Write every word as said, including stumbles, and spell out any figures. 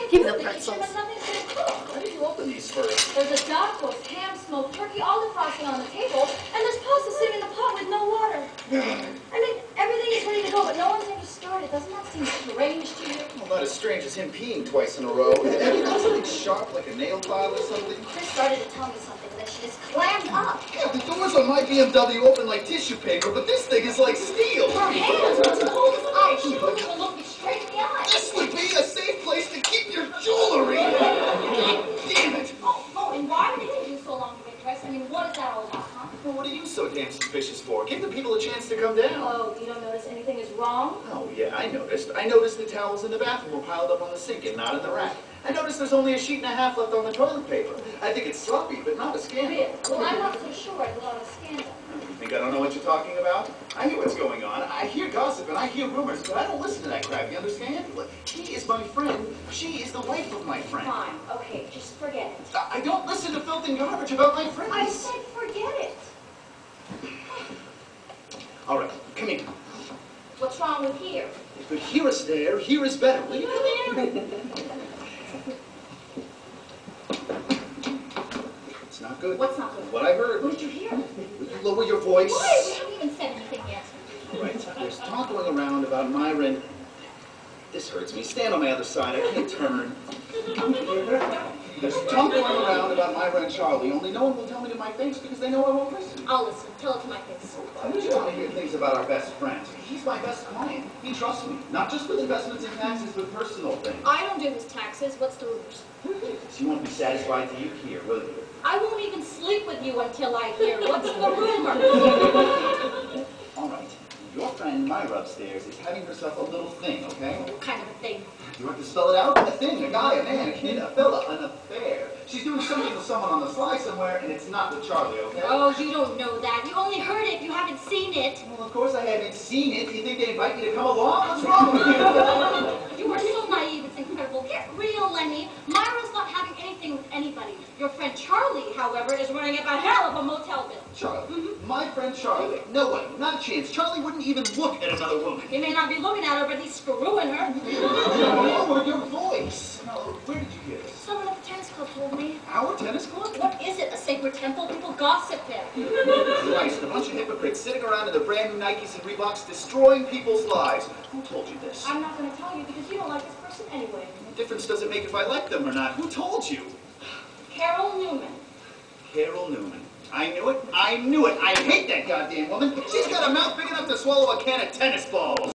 Give me the The pretzels. kitchen has nothing to cook. Why did you open these first? There's a duck, roast ham, smoked turkey, olive frosting on the table, and there's pasta sitting in the pot with no water. I mean, everything is ready to go, but no one's ever started. Doesn't that seem strange to you? Well, not as strange as him peeing twice in a row. Have you got something sharp like a nail file or something? Chris started to tell me something, and then she just clammed up. Yeah, the doors on my B M W open like tissue paper, but this thing is like steel. Her hands were as cold as ice. She wouldn't even look me straight in the eye. This would be a safe place to keep your jewelry. Damn it. Oh, oh, and why did it take you so long to get dressed? I mean, what is that all about, huh? Well, what are you so damn suspicious for? Give the people a chance to come down. Oh, you don't notice anything is wrong? Oh, yeah, I noticed. I noticed the towels in the bathroom were piled up on the sink and not in the rack. I noticed there's only a sheet and a half left on the toilet paper. I think it's sloppy, but not a scandal. Really? Well, I'm not so sure it's not a scandal. You think I don't know what you're talking about? I hear what's going on. I hear gossip and I hear rumors, but I don't listen to that crap, you understand? Look, he is my friend. She is the wife of my friend. Fine, okay, just forget it. I I don't listen to filth and garbage about my friends. I said forget it. All right, come here. What's wrong with here? But here is there, here is better. Will you come here? It's not good. What's not good? What I heard. What did you hear? Will you lower your voice? Why? We haven't even said anything yet. All right, there's talk going around about Myron. This hurts me. Stand on my other side. I can't turn. There's talk going around about Myra and Charlie, only no one will tell me to my face because they know I won't listen. I'll listen. Tell it to my face. I just want to hear things about our best friend. He's my best client. He trusts me, not just with investments and taxes, but personal things. I don't do his taxes. What's the rumors? So you won't be satisfied till you hear, will you? I won't even sleep with you until I hear. What's the rumor? All right. Your friend Myra upstairs is having herself a little thing, okay? What kind of a thing? You want to spell it out? A thing, a guy, a man, a kid, a fella, an affair. She's doing something with someone on the sly somewhere, and it's not with Charlie, okay? Oh, you don't know that. You only heard it. You haven't seen it. Well, of course I haven't seen it. You think they invite me to come along? What's wrong with you? You are so naive. It's incredible. Get real, Lenny. Myra's not having anything with anybody. Your friend Charlie, however, is running up a hell of a motel bill. Charlie. Mm-hmm. My friend Charlie. No way. Not a chance. Charlie wouldn't even look at another woman. He may not be looking at her, but he's screwing her. Lower your voice. Now, where did you hear this? Someone at the tennis club told me. Our tennis club? What is it? A sacred temple? People gossip there. Christ, a bunch of hypocrites sitting around in their brand new Nikes and Reeboks destroying people's lives. Who told you this? I'm not going to tell you because you don't like this person anyway. What difference does it make if I like them or not? Who told you? Carol Newman. Carol Newman. I knew it. I knew it. I hate that goddamn woman. She's got a mouth big enough to swallow a can of tennis balls.